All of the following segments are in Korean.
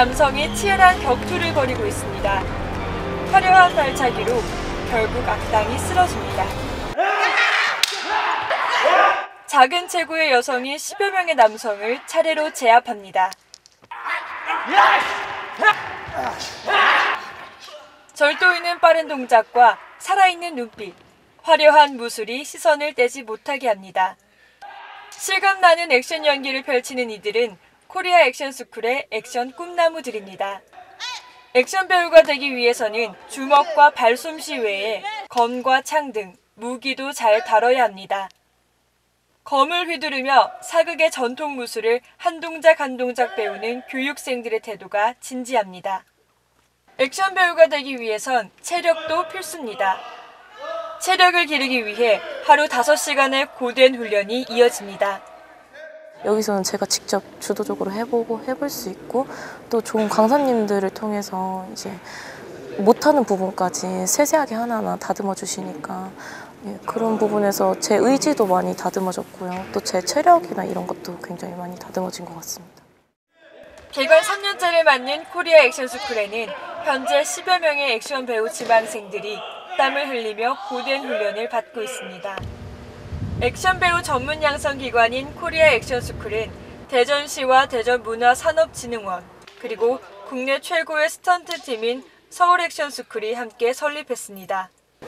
남성이 치열한 격투를 벌이고 있습니다. 화려한 발차기로 결국 악당이 쓰러집니다. 작은 체구의 여성이 10여 명의 남성을 차례로 제압합니다. 절도 있는 빠른 동작과 살아있는 눈빛, 화려한 무술이 시선을 떼지 못하게 합니다. 실감나는 액션 연기를 펼치는 이들은 코리아 액션스쿨의 액션 꿈나무들입니다. 액션 배우가 되기 위해서는 주먹과 발솜씨 외에 검과 창 등 무기도 잘 다뤄야 합니다. 검을 휘두르며 사극의 전통 무술을 한 동작 한 동작 배우는 교육생들의 태도가 진지합니다. 액션 배우가 되기 위해선 체력도 필수입니다. 체력을 기르기 위해 하루 5시간의 고된 훈련이 이어집니다. 여기서는 제가 직접 주도적으로 해볼 수 있고 또 좋은 강사님들을 통해서 이제 못하는 부분까지 세세하게 하나하나 다듬어 주시니까 그런 부분에서 제 의지도 많이 다듬어졌고요. 또 제 체력이나 이런 것도 굉장히 많이 다듬어진 것 같습니다. 개관 3년째를 맞는 코리아 액션스쿨에는 현재 10여 명의 액션 배우 지망생들이 땀을 흘리며 고된 훈련을 받고 있습니다. 액션 배우 전문 양성 기관인 코리아 액션스쿨은 대전시와 대전문화산업진흥원 그리고 국내 최고의 스턴트 팀인 서울 액션스쿨이 함께 설립했습니다.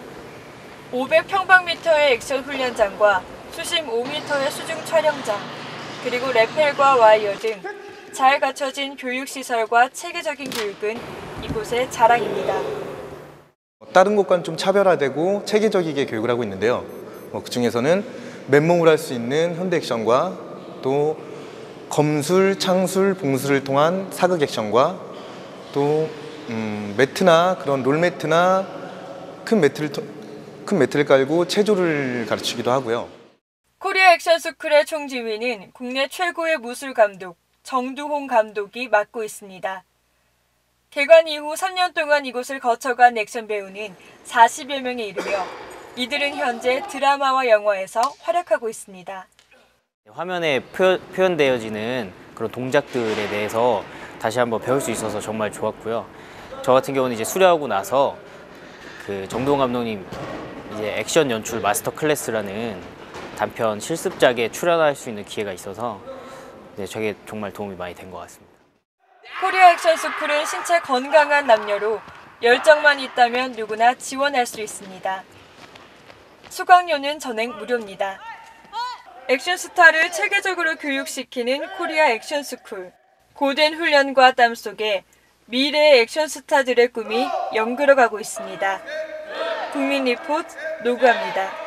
500평방미터의 액션 훈련장과 수심 5m의 수중 촬영장, 그리고 레펠과 와이어 등 잘 갖춰진 교육시설과 체계적인 교육은 이곳의 자랑입니다. 다른 곳과는 좀 차별화되고 체계적이게 교육을 하고 있는데요. 그중에서는 맨몸으로 할 수 있는 현대 액션과 또 검술, 창술, 봉술을 통한 사극 액션과 또 매트나 그런 롤매트나 큰 매트를 깔고 체조를 가르치기도 하고요. 코리아 액션스쿨의 총지휘는 국내 최고의 무술 감독 정두홍 감독이 맡고 있습니다. 개관 이후 3년 동안 이곳을 거쳐간 액션 배우는 40여 명에 이르며 이들은 현재 드라마와 영화에서 활약하고 있습니다. 화면에 표현되어지는 그런 동작들에 대해서 다시 한번 배울 수 있어서 정말 좋았고요. 저 같은 경우는 이제 수료하고 나서 그 정두홍 감독님 이제 액션 연출 마스터 클래스라는 단편 실습작에 출연할 수 있는 기회가 있어서 저게 정말 도움이 많이 된 것 같습니다. 코리아 액션스쿨은 신체 건강한 남녀로 열정만 있다면 누구나 지원할 수 있습니다. 수강료는 전액 무료입니다. 액션 스타를 체계적으로 교육시키는 코리아 액션스쿨. 고된 훈련과 땀 속에 미래의 액션 스타들의 꿈이 연그러가고 있습니다. 국민리포트 노구합니다.